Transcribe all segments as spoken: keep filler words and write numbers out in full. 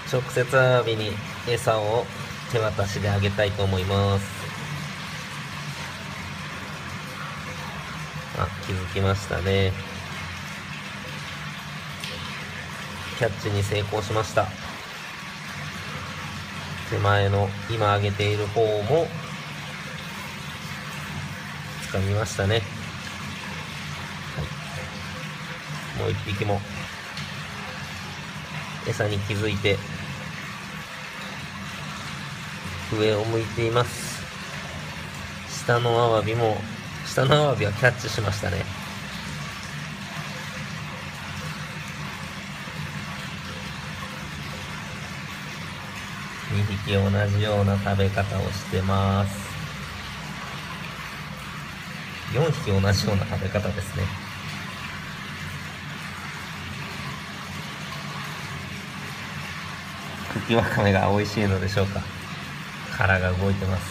直接アワビに餌を手渡しであげたいと思います。あ、気づきましたね。キャッチに成功しました。手前の今上げている方も掴みましたね。はい、もう一匹も餌に気づいて上を向いています。下のアワビも下のアワビはキャッチしましたね。にひき同じような食べ方をしてます。よんひき同じような食べ方ですね。茎わかめが美味しいのでしょうか。殻が動いてます。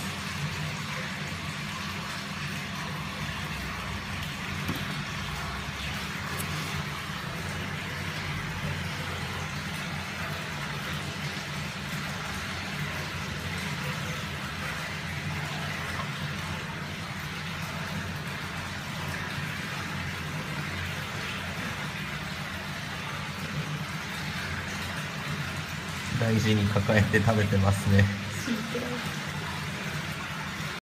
大事に抱えて食べてますね。